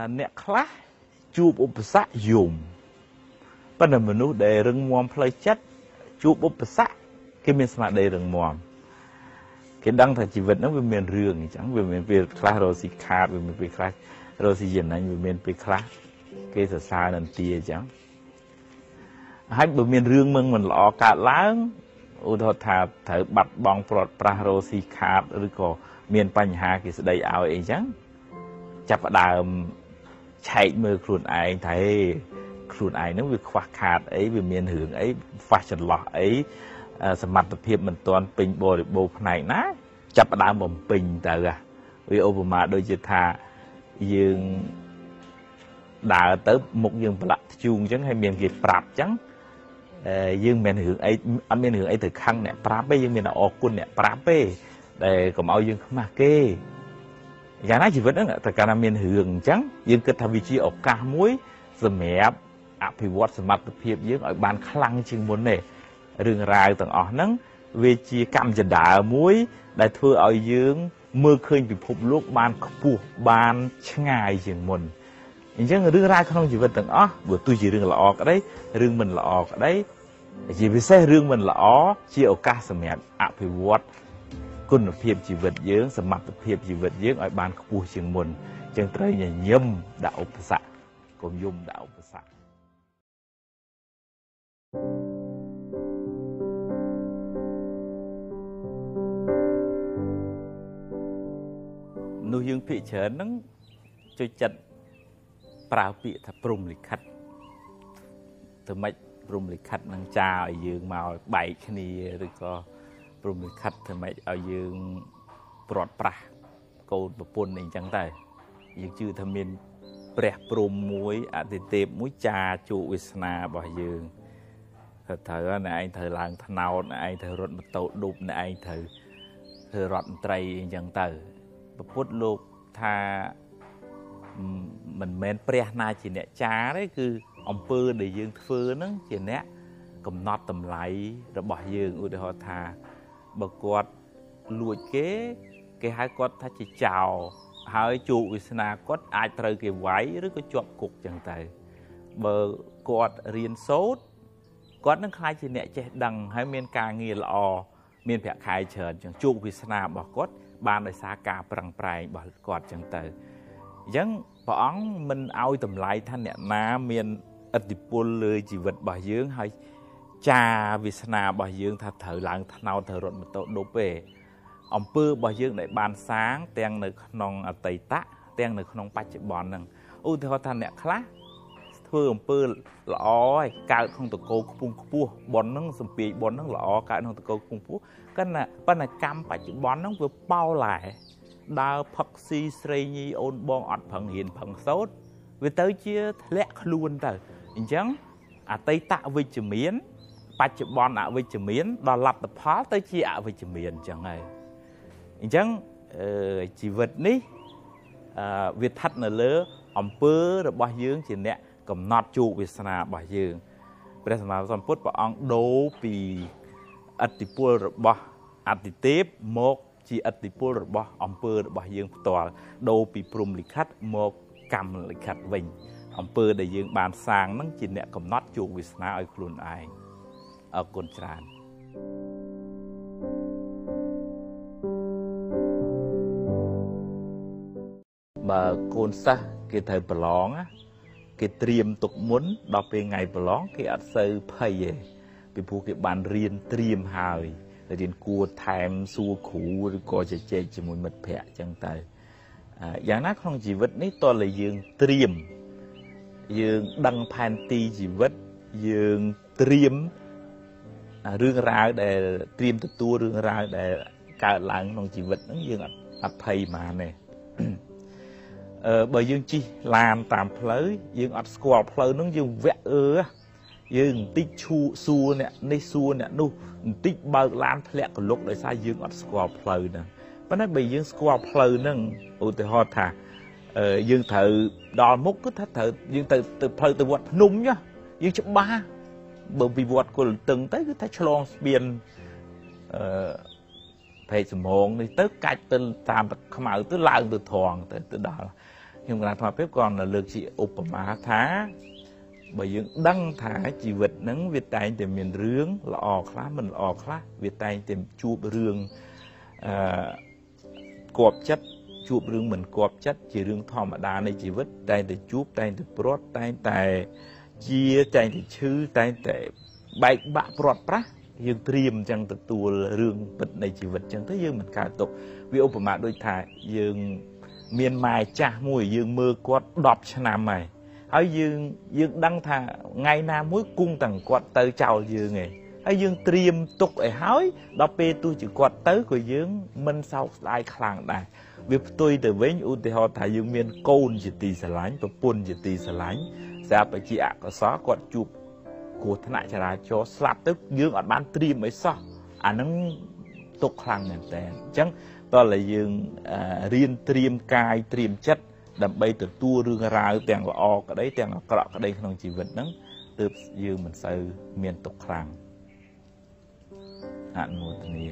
nẹt khá chụp ốp sạ dùng bắt đầu mình nuôi để rừng mòm phơi chất chụp ốp sạ cái miền sạ để rừng mòm cái đăng thành chỉ vật nó về miền rừng chẳng về miền về khá rồi xì khát về miền về khá rồi xì dần này về miền về khá cái sợ xa nên tia chẳng hai bờ miền rừng mình lọ cả láng u thọ thà thở bật bong prot praro xì khát rồi có miền Pành Hà cái đầy áo ấy chẳng chắp đào chạy mưa khuôn ai thấy khuôn ai nó việc khoác khát ấy về miền hưởng ấy phát triển lọ ấyสมรรถเพียบมันตอนปิงโบโบไหนนะจับดามบ่มปิงแต่ละวิโอปมาโดยจิตธายืงด่าเติบมุกยืงประจูงจังให้เมียนเก็บปรับจังยืงเมียนหือไอ้เมียนหือไอ้ถือคังเนี่ยปรับไปยืงเมียนออกกุนเนี่ยปรับไปแต่ก็เอายืงเข้ามาเก้อย่างนั้นชีวิตนั่นแหละแต่การเมียนหือจังยืงเกิดทวิชีออกกามุ้ยสมัยอภิวัตสมรรถเพียบยืงออกบานคลังจึงบนเนี่ยเรื่องราวต่างๆนั้นเวจีกรรมจะด่ามวยได้เพื่อเอายืงมือเคยไปพบลูกบานขปูบานช่างไงอย่างมันอย่างเช่นเรื่องราวของชีวิตต่างๆบทตัวจีเรื่องละออกได้เรื่องมันละออกได้จีพิเศษเรื่องมันละอ๋อที่โอกาสสมัยอภิวัตคุณภาพชีวิตเยอะสมรรถภาพชีวิตเยอะเอาบานขปูเชียงมันจังไตรอย่างย่ำดาวอุปสรรคกลมย่ำดาวอุปสรรคนูยังพิเศษนั้นจะจัดปราปิถ้าปรุงลิขัดถึงไม่ปรุงลิขัดนังจ้าเอายืงมาใบชนีหรือก็ปรุงลิขัดถึงไม่เอายืงปลอดปราโกนปปุ่นเองจังแต่ยังชื่อทำเป็นเปรย์ปรุงมวยอติเตปมวยจ่าจูวิสนาบ่อยยืงเธอในไอเธอล้างทนาวในไอเธอรถมาโตดุบในไอเธอรถไตรเองจังแต่พุทธโลกถ้ามันเมนเปรียนาจีเนี่ยจ้าได้คืออมปืนđểยืงฟื้นนั่งจีเนี่ยกำนอดตำไหลระบายยืงอุดหธาบกวดลวดเก๋หายกวดถ้าจะเจ้าหายจูวิสนากวดอาจเตยเก็บไว้หรือก็จวบกุกจังไตเบอร์กวดเรียนโซดกวดนั่งคลายจีเนี่ยจะดังให้เมียนกาเงียละอเมียนแผลคายเฉินจังจูวิสนาบอกกวดบ้านในสากาปรังปลายบอกกอดจังเตยยังปองมันเอาตำไลท่านเนี่ยน้าเมียนอติปุลเลยจีวิตบ่อยยืงให้จาวิสนาบ่อยยืงถ้าเถอหลังเนาเถอรถมันโตโดเปอมปื้อบ่อยยืงในบานsángเตียงในขนมอติตะเตียงในขนมปัจจุบันนั่งอุทธรท่านเนี่ยคลาเพื่ออมปื้อละอ้อยการของตะโกพุ่งปูบอลนั่งสมปีบอลนั่งละอ้อการของตะโกพุ่งปูก็น่ะปัญหากรรมปัจจุบันนั่งเพื่อเป้าหลายดาวพักซีเสรีนีโอนบองอัดผังเห็นผังโซดเวเตอร์เชียเละขลุ่นแต่จังอาติตะวิจมีนปัจจุบันอาวิจมีนดอลลับตะพาเตอร์เชียอาวิจมีนจังไงจังชีวิตนี้วิทัศน์เนเลืออมเปื้อระบายยืงจีเนี่ยกับนอดจูวิสนาบายยืงเป็นสมัยสมพุทธปองโดปีอติปุลระบอติเทปโมกจีอติปุลระบอมเปื้อระบายยืงตัวโดปีปรุมลิขัดโมกกรรมลิขัดวิญอำเภอได้ยืงบานสร้างนั่งจินเนี่ยกับน็อตจูวิสนาไอคลุนไอกุนจานบ่โกนซะเกิดเธอปลองอ่ะเกิดเตรียมตกมุนดอกเป็นไงปลองเกิดอัดเซอร์เพย์เป็นผู้เกิดบานเรียนเตรียมหายแต่เรียนกลัวแถมสู้ขู่หรือก็จะเจ๊จมูกมัดแผลจังไตอย่างนั้นของชีวิตนี้ตัวเลยยืงเตรียมยืงดังพันตีชีวิตยืงเตรียมเรื่องราวแต่เตรียมตัวเรื่องราวแต่การหลังของชีวิตนั้นยืงอัดภัยมาเนี่ยbởi dương chi làm tạm phơi dương ở squat phơi nó dương vẽ dương tích xua nè nay xua nè nu tích bờ lan lẹ của lúc để sai dương ở squat phơi nè vấn đề bị dương squat phơi nâng ủa từ họ thà dương thợ đò múc cứ thắt thợ dương từ phơi từ vọt nung nhá dương chụp ba bởi vì vọt của từng tới cứ thắt chlong biên phải sớm hồn đi tới cách từ tạm khăm áo tới lao từ thòng từ đó ខ្ញុំកណាត់ថាពេលគាត់នៅលើកជាឧបមាថាបើយើងដឹងថាជីវិតហ្នឹងវាតែងតែមានរឿងល្អខ្លះមិនល្អខ្លះវាតែងតែជួបរឿងគប់ចិត្តជួបរឿងមិនគប់ចិត្តជារឿងធម្មតានៃជីវិតតែងតែជួបតែងតែព្រាត់តែងតែជាតែងតែឈឺតែងតែបែកបាក់ព្រាត់ប្រាស់យើងត្រៀមអញ្ចឹងទទួលរឿងពិតនៃជីវិតអញ្ចឹងទៅយើងមិនកើតទុកវាឧបមាដូចថាយើងមានម៉ែចាស់មួយយើងមើលគាត់10ឆ្នាំហើយយើងដឹងថាថ្ងៃណាមួយគង់ទាំងគាត់ទៅចោលយើងឯងហើយយើងត្រៀមទុកឲ្យហើយដល់ពេលទោះជាគាត់ទៅក៏យើងមិនសោកស្ដាយខ្លាំងដែរវាផ្ទុយទៅវិញឧទាហរណ៍ថាយើងមានកូនជាទីស្រឡាញ់ប្រពន្ធជាទីស្រឡាញ់ស្រាប់តែជាអកុសលគាត់ជួបគ្រោះថ្នាក់ចរាចរណ៍ស្លាប់ទៅយើងអត់បានត្រៀមអីសោះអាហ្នឹងទុកខ្លាំងមែនតើអញ្ចឹងតើតែយើងរៀនត្រៀមកាយត្រៀមចិត្តដើម្បីទទួលរឿងរ៉ាវទាំងល្អក្តីទាំងអាក្រក់ក្តីក្នុងជីវិតហ្នឹងទើបយើងមិនសូវមានទុកខ្លាំងអនុមោទនា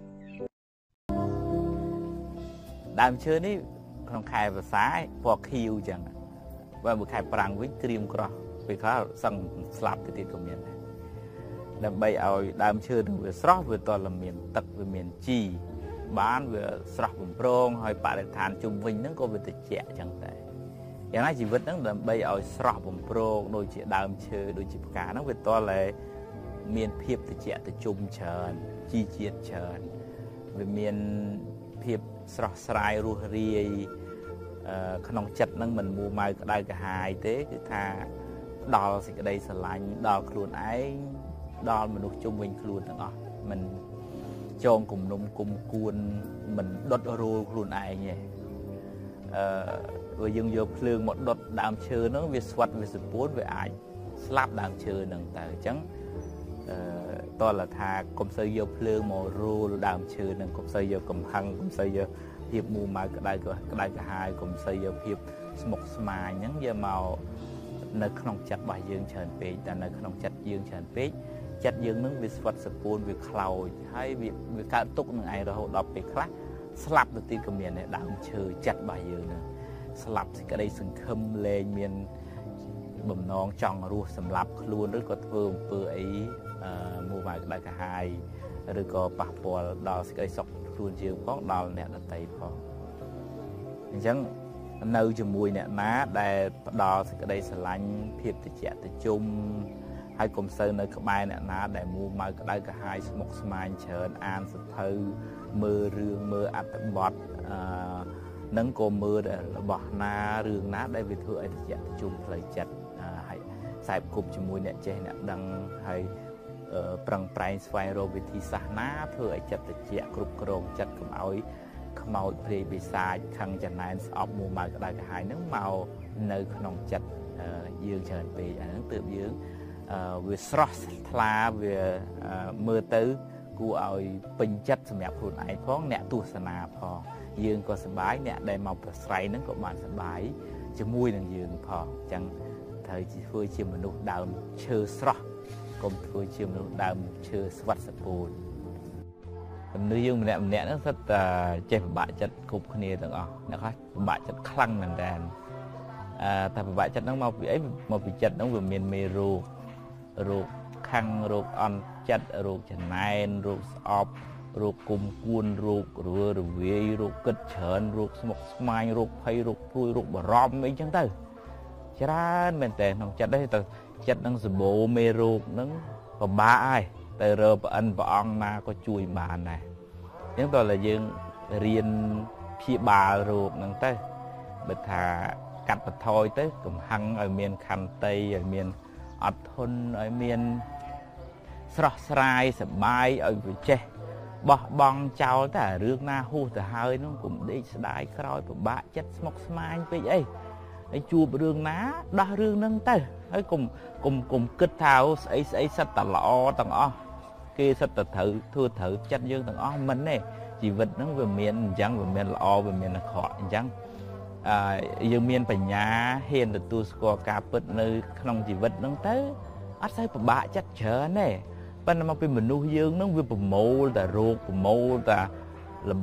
ដើមឈើនេះក្នុងខែវស្សាពណ៌ខៀវអញ្ចឹងបើមួយខែប្រាំងវិញក្រៀមក្រោះពេលខ្លះសឹងស្លាប់ទៅទៀតក៏មានដែរដើម្បីឲ្យដើមឈើនឹងវាស្រស់វាតលមានទឹកវាមានជីបានវាស្រស់បំប្រងហើយបរិស្ថានជុំវិញហ្នឹងក៏វាត្រជាក់អញ្ចឹងដែរយ៉ាងណាជីវិតហ្នឹងដើម្បីឲ្យស្រស់បំប្រងដូចជាដើមឈើដូចជាផ្កាហ្នឹងវាតលមានភាពត្រជាក់ត្រជុំច្រើនជីជាតិច្រើនវាមានភាពស្រស់ស្រាយរស់រាយក្នុងចិត្តហ្នឹងមិនមួម៉ៅក្តៅក្រហាយទេគឺថាដល់សេចក្តីស្រឡាញ់ដល់ខ្លួនឯងដល់មនុស្សជុំវិញខ្លួនទាំងអស់មិនចងគំនុំគុំគួនមិនដុតរោលខ្លួនឯងទេបើយើងយកភ្លើងមកដុតដើមឈើហ្នឹងវាស្វិតវាសពួនវាអាចស្លាប់ដើមឈើហ្នឹងទៅអញ្ចឹងតលថាកុំសូវយកភ្លើងមករោលដើមឈើហ្នឹងកុំសូវយកកំហឹងកុំសូវយកភាពមូម៉ៅក្តៅក្រហាយកុំសូវយកភាពស្មុគស្មាញហ្នឹងយកមកនៅក្នុងចិត្តរបស់យើងច្រើនពេកតែនៅក្នុងចិត្តយើងច្រើនពេកចិត្តយើងនឹងវាស្វិតសពួនវាខ្លោចហើយវាកើតទុកនឹងឯងរហូតដល់ពេលខ្លះស្លាប់ទៅទីក៏មានដែរដើមឈើចិត្តរបស់យើងហ្នឹងស្លាប់សេចក្តីសង្ឃឹមលែងមានបំណងចង់រស់សម្លាប់ខ្លួនឬក៏ធ្វើអំពើអីមួម៉ៅក្តៅក្រហាយឬក៏ប៉ះពាល់ដល់សេចក្តីសុខខ្លួនយើងផងដល់អ្នកដទៃផងអញ្ចឹងនៅជាមួយអ្នកណាដែលផ្ដល់សេចក្តីស្រឡាញ់ភាពត្រជាក់ត្រជុំហើយកុំសូវនៅក្បែរអ្នកណាដែលមួម៉ៅក្តៅក្រហាយស្មុគស្មាញច្រើនអានសភៅមើលរឿងមើលអត្ថបទនឹងក៏មើលរបស់ណារឿងណាដែលវាធ្វើឲ្យត្រជាក់ត្រជុំផ្លូវចិត្តហើយខ្សែគប់ជាមួយអ្នកចេះអ្នកដឹងហើយប្រឹងប្រែងស្វែងរកវិធីសាស្ត្រណាធ្វើឲ្យចិត្តត្រជាក់គ្រប់គ្រងចិត្តកុំឲ្យខ្មោចព្រាយបិសាចខឹងចំណែនស្អប់មួម៉ៅក្តៅក្រហាយហ្នឹងមកនៅក្នុងចិត្តយើងច្រើនពេកអាហ្នឹងទើបយើងវាស្រស់ថ្លាវាមើលទៅគួរឲ្យពេញចិត្តសម្រាប់ខ្លួនឯងផងអ្នកទស្សនាផងយើងក៏សប្បាយអ្នកដែលមកប្រស្រ័យហ្នឹងក៏បានសប្បាយជាមួយនឹងយើងផងអញ្ចឹងត្រូវធ្វើជាមនុស្សដើមឈើស្រស់កុំធ្វើជាមនុស្សដើមឈើស្វិតសពួនមនុស្សយើងម្នាក់ហ្នឹងសិតតែចេះពិបាកចិត្តគ្រប់គ្នាទាំងអស់អ្នកខ្លះពិបាកចិត្តខ្លាំងមែនតើតែពិបាកចិត្តហ្នឹងមកពីអីមកពីចិត្តហ្នឹងវាមានមេរោគខឹងរោគអន់ចិត្តរោគចំណែនរោគស្អប់រោគគុំគួនរោគរវើរវាយរោគគិតច្រើនរោគស្មុគស្មាញរោគភ័យរោគព្រួយរោគបារម្ភអីចឹងទៅច្រើនមែនតើក្នុងចិត្តហ្នឹងទៅចិត្តហ្នឹងសម្បូរមេរោគហ្នឹងពិបាកហើយទៅរកព្រះអង្គណាក៏ជួយបានដែរអញ្ចឹងតើយើងរៀនព្យាបាលរោគហ្នឹងទៅបើថាកាត់បន្ថយទៅកំហឹងឲ្យមានខន្តីឲ្យមានអត់ធន់ឲ្យមានស្រស់ស្រាយសប្បាយឲ្យវាចេះបោះបង់ចោលតែរឿងណាហួសទៅហើយនោះកុំដេកស្ដាយក្រោយពិបាកចិត្តស្មុគស្មាញពេកអីហើយជួបរឿងណាដោះរឿងហ្នឹងទៅហើយកុំគិតថាស្អីសិតតែល្អទាំងអស់គេសិតតែត្រូវធ្វើត្រូវចិត្តយើងទាំងអស់មិនទេជីវិតហ្នឹងវាមានអញ្ចឹងវាមានល្អវាមានអាក្រក់អញ្ចឹងយើងមានបញ្ញាហ៊ានទទួលស្គាល់ការពិតនៅក្នុងជីវិតហ្នឹងទៅអត់សូវពិបាកចិត្តច្រើនទេប៉ុន្តែមកពីមនុស្សយើងហ្នឹងវាប្រមូលតែរោគប្រមូលតែរបស់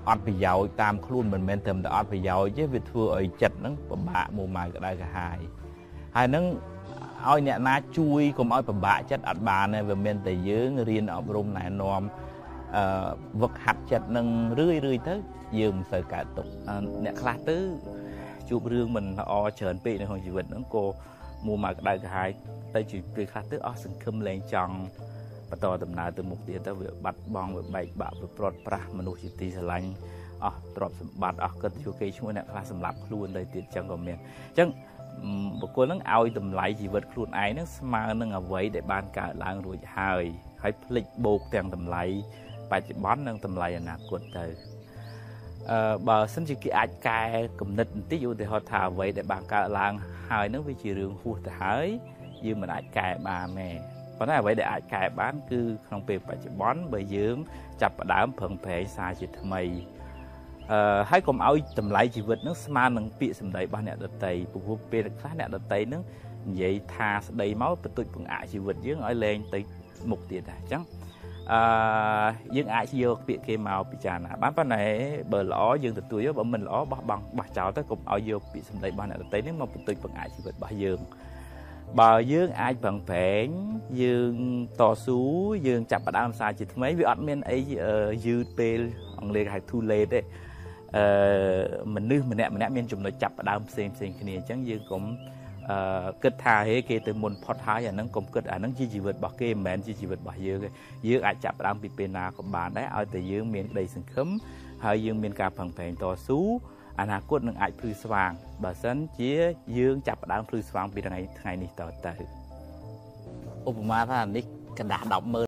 អត់ប្រយោជន៍តាមខ្លួនមិនមែនត្រឹមតែអត់ប្រយោជន៍ទេវាធ្វើឲ្យចិត្តហ្នឹងពិបាកមួម៉ៅក្តៅក្រហាយហើយហ្នឹងឲ្យអ្នកណាជួយកុំឲ្យពិបាកចិត្តអត់បានទេវាមានតែយើងរៀនអប់រំណែនាំវឹកហាត់ចិត្តនឹងរឿយទៅយើងមិនសូវកើតទុកអ្នកខ្លះទៅជួបរឿងមិនល្អច្រើនពេកនៅក្នុងជីវិតហ្នឹងក៏មួម៉ៅក្តៅក្រហាយទៅជាពេលខ្លះទៅអស់សង្ឃឹមលែងចង់បន្តដំណើរទៅមុខទៀតទៅវាបាត់បង់វាបែកបាក់វាព្រាត់ប្រាសមនុស្សជាទីស្រឡាញ់អស់ទ្រព្យសម្បត្តិអស់កិត្តិយសគេឈ្មោះអ្នកខ្លះសម្លាប់ខ្លួនទៅទៀតចឹងក៏មានចឹងបុគ្គលនឹងឲ្យតម្លៃជីវិតខ្លួនឯងហ្នឹងស្មើនឹងអ្វីដែលបានកើតឡើងរួចហើយភ្លេចបូកទាំងតម្លៃបច្ចុប្បន្ននិងតម្លៃអនាគតទៅបើសិនជាគេអាចកែគំនិតបន្តិចឧទាហរណ៍ថាអ្វីដែលបានកើតឡើងហើយហ្នឹងវាជារឿងហួសទៅហើយយើងមិនអាចកែបានទេប៉ុន្តែអ្វីដែលអាចកែបានគឺក្នុងពេលបច្ចុប្បន្នបើយើងចាប់ផ្ដើមប្រឹងប្រែងសារជាថ្មីហើយកុំឲ្យតម្លៃជីវិតហ្នឹងស្មើនឹងពាក្យសម្ដីរបស់អ្នកដទៃព្រោះពេលខ្លះអ្នកដទៃហ្នឹងនិយាយថាស្ដីមកបន្ទុចបង្អាក់ជីវិតយើងឲ្យលែងទៅមុខទៀតដែរអញ្ចឹងយើងអាចយកពាក្យគេមកពិចារណាបានប៉ុន្តែបើល្អយើងទទួលយកបើមិនល្អបោះបង់បោះចោលទៅកុំឲ្យយកពាក្យសម្ដីរបស់អ្នកដទៃនេះមកបន្ទុចបង្អាក់ជីវិតរបស់យើងបើយើងអាចប្រឹងប្រែងយើងតស៊ូយើងចាប់ផ្ដើមសារជាថ្មីវាអត់មានអីយឺតពេលអង់គ្លេសហៅ too late ទេមនុស្សម្នាក់មានចំណុចចាប់ផ្ដើមផ្សេងគ្នាអញ្ចឹងយើងកុំគិតថាហេគេទៅមុនផុតហើយអាហ្នឹងកុំគិតអាហ្នឹងជាជីវិតរបស់គេមិនមែនជាជីវិតរបស់យើងទេយើងអាចចាប់ផ្ដើមពីពេលណាក៏បានដែរឲ្យតែយើងមានក្តីសង្ឃឹមហើយយើងមានការប្រឹងប្រែងតស៊ូអនាគតនឹងអាចភ្លឺស្វាងបើសិនជាយើងចាប់ផ្ដើមភ្លឺស្វាងពីថ្ងៃនេះតទៅឧបមាថានេះកណ្ដាស់100000